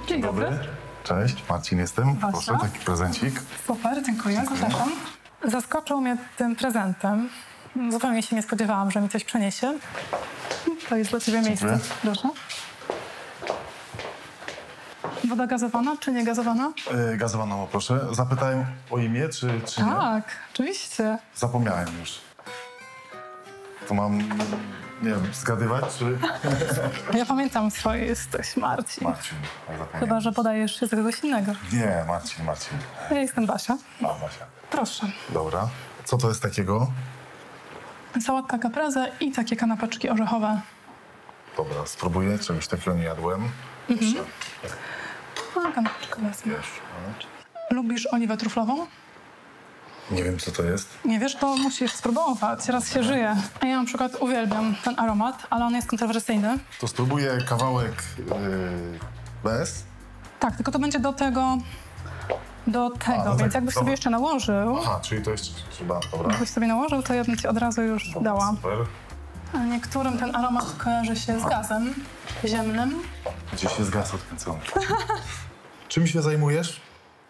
Dzień dobry. Cześć, Marcin jestem. Basia. Proszę, taki prezencik. Super, dziękuję, zapraszam. Zaskoczył mnie tym prezentem. Zupełnie się nie spodziewałam, że mi coś przyniesie. To jest dla ciebie miejsce. Dziękuję. Proszę. Woda gazowana czy nie gazowana? Gazowaną proszę. Zapytałem o imię, czy nie? Tak, oczywiście. Zapomniałem już. To mam, nie wiem, zgadywać, czy... Ja pamiętam swoje, jesteś Marcin. Marcin, zapomniałem. Chyba, że podajesz się z kogoś innego. Nie, Marcin. Ja jestem Basia. A, Basia. Proszę. Dobra. Co to jest takiego? Sałatka caprese i takie kanapeczki orzechowe. Dobra, spróbuję. Czegoś takiego nie jadłem. Proszę. A, kanapeczkę wezmę. Wiesz, Lubisz oliwę truflową? nie wiem, co to jest. Nie wiesz, to musisz spróbować. Raz się żyje. A ja na przykład uwielbiam ten aromat, ale on jest kontrowersyjny. To spróbuję kawałek bez. Tak, tylko to będzie do tego, no więc tak, jakbyś dobra. sobie jeszcze nałożył, Aha, czyli to jest chyba, dobra. jakbyś sobie nałożył, to ja bym ci od razu już dała. Super. A niektórym ten aromat kojarzy się z gazem ziemnym. Gdzieś jest gaz odkręcony. Czym się zajmujesz?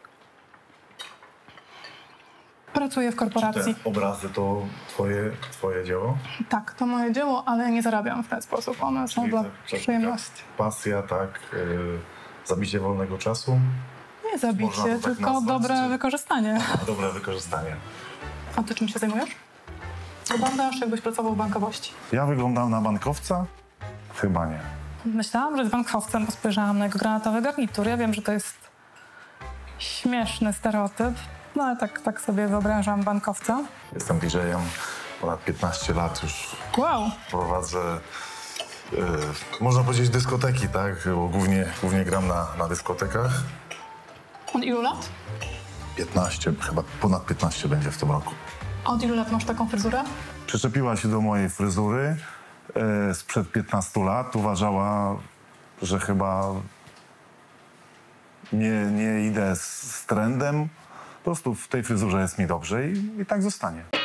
Pracuję w korporacji. Te obrazy to twoje dzieło? Tak, to moje dzieło, ale nie zarabiam w ten sposób. One są Czyli dla tak przyjemności. pasja, tak, zabicie wolnego czasu, Nie Można zabicie, to tak tylko nazwać, dobre czy- wykorzystanie. a dobre wykorzystanie. A ty czym się zajmujesz? Wyglądasz, jakbyś pracował w bankowości. Ja wyglądam na bankowca? Chyba nie. Myślałam, że jest bankowcem, bo spojrzałam na jego granatowy garnitur. Ja wiem, że to jest śmieszny stereotyp, no ale tak sobie wyobrażam bankowca. Jestem DJ-em ponad 15 lat już. Wow! Prowadzę, można powiedzieć, dyskoteki, tak? Bo głównie gram na dyskotekach. Od ilu lat? 15, chyba ponad 15 będzie w tym roku. A od ilu lat masz taką fryzurę? Przyczepiła się do mojej fryzury sprzed 15 lat. Uważała, że chyba nie idę z trendem. Po prostu w tej fryzurze jest mi dobrze i tak zostanie.